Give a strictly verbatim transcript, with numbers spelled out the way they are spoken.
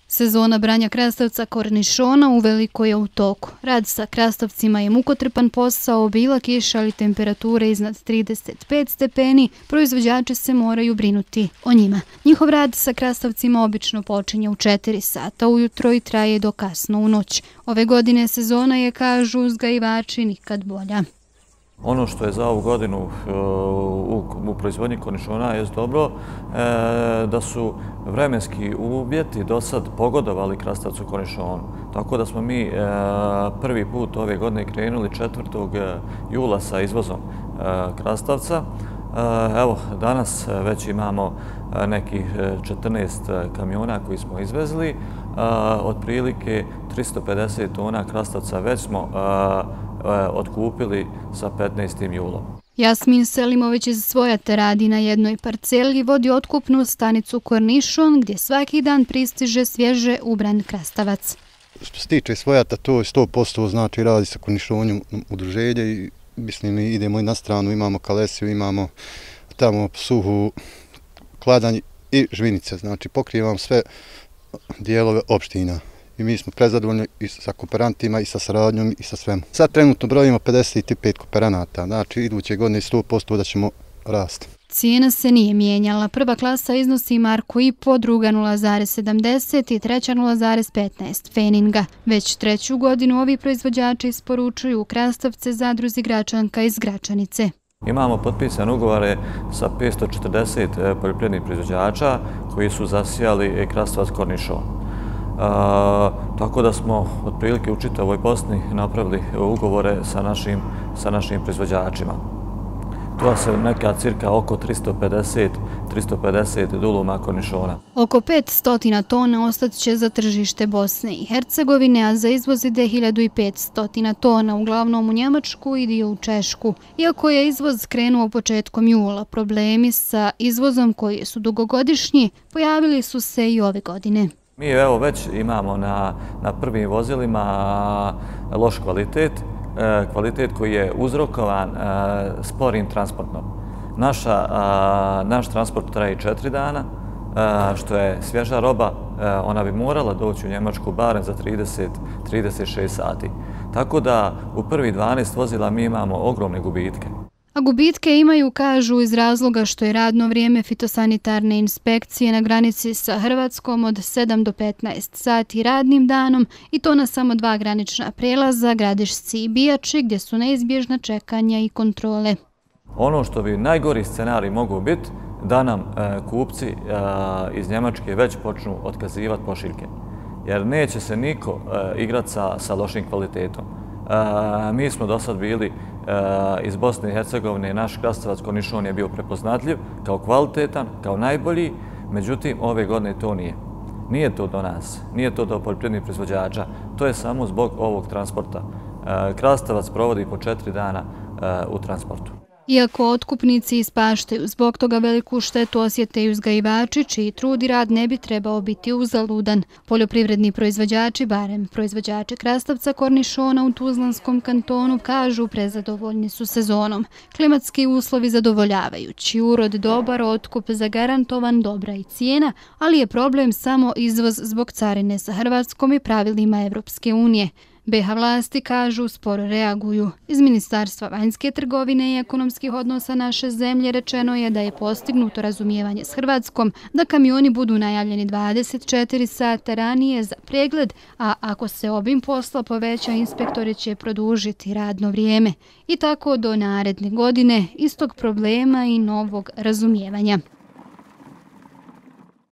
Sezona branja krastavca kornišona uveliko je u toku. Rad sa krastavcima je mukotrpan posao, bila kiša ali temperature iznad trideset pet stepeni, proizvođači se moraju brinuti o njima. Njihov rad sa krastavcima obično počinje u četiri sata ujutro i traje do kasno u noć. Ove godine sezona je, kažu uzgajivači, nikad bolja. Ono što je za ovu godinu u, u proizvodnji kornišona je dobro da su vremenski uvjeti do sad pogodovali krastavcu kornišonu. Tako da smo mi prvi put ove godine krenuli četvrtog jula sa izvozom krastavca. Evo, danas već imamo nekih četrnaest kamiona koji smo izvezli. Otprilike tristo pedeset tona krastavca već smo otkupili sa petnaestim julom. Jasmin Selimović iz Svojata radi na jednoj parceli i vodi otkupnu stanicu Kornišon, gdje svaki dan pristiže svježe ubran krastavac. Što se tiče Svojata, to je sto posto, znači radi sa Kornišonjom udruženje i mislim idemo i na stranu, imamo Kalesiju, imamo tamo Suhu, Kladanj i Žvinice, znači pokrivam sve dijelove opština. I mi smo prezadovoljni i sa kooperantima i sa saradnjom i sa svem. Sad trenutno brojimo pedeset pet kooperanata, znači iduće godine sto posto da ćemo rasti. Cijena se nije mijenjala. Prva klasa iznosi marku i po, druga nula zarez sedamdeset i treća nula zarez petnaest feninga. Već treću godinu ovi proizvođači isporučuju krastavce zadruzi Gračanka iz Gračanice. Imamo potpisane ugovore sa petsto četrdeset poljoprivrednih proizvođača koji su zasijali krastavac kornišon. Uh, tako da smo otprilike u čitavoj Bosni napravili ugovore sa našim, sa našim proizvođačima. To se neka cirka oko tristo pedeset do tristo pedeset duluma kornišona. Oko petsto tona ostat će za tržište Bosne i Hercegovine, a za izvoz ide hiljadu petsto tona, uglavnom u Njemačku i dio u Češku. Iako je izvoz krenuo početkom jula, problemi sa izvozom koji su dugogodišnji pojavili su se i ove godine. Mi evo već imamo na, na prvim vozilima loš kvalitet, kvalitet koji je uzrokovan sporim transportom. Naša, naš transport traje četiri dana, što je svježa roba, ona bi morala doći u Njemačku barem za trideset do trideset šest sati. Tako da u prvi dvanaest vozila mi imamo ogromne gubitke. A gubitke imaju, kažu, iz razloga što je radno vrijeme fitosanitarne inspekcije na granici sa Hrvatskom od sedam do petnaest sati radnim danom i to na samo dva granična prelaza, Gradišci i Bijači, gdje su neizbježna čekanja i kontrole. Ono što bi najgori scenarij mogu biti da nam e, kupci e, iz Njemačke već počnu otkazivati pošiljke. Jer neće se niko e, igrati sa, sa lošim kvalitetom. E, mi smo do sad bili e, iz Bosne i Hercegovine, naš krastavac kornišon je bio prepoznatljiv kao kvalitetan, kao najbolji, međutim ove godine to nije. Nije to do nas, nije to do poljoprivrednih proizvođača, to je samo zbog ovog transporta. E, krastavac provodi po četiri dana e, u transportu. Iako otkupnici ispaštaju, zbog toga veliku štetu osjete i uzgajivači, čiji trud i rad ne bi trebao biti uzaludan. Poljoprivredni proizvođači, barem proizvođači krastavca kornišona u Tuzlanskom kantonu, kažu prezadovoljni su sezonom. Klimatski uslovi zadovoljavajući, urod dobar, otkup zagarantovan, dobra i cijena, ali je problem samo izvoz zbog carine sa Hrvatskom i pravilima Evropske unije. be ha vlasti, kažu, sporo reaguju. Iz Ministarstva vanjske trgovine i ekonomskih odnosa naše zemlje rečeno je da je postignuto razumijevanje s Hrvatskom, da kamioni budu najavljeni dvadeset četiri sata ranije za pregled, a ako se obim posla poveća, inspektori će produžiti radno vrijeme. I tako do naredne godine, istog problema i novog razumijevanja.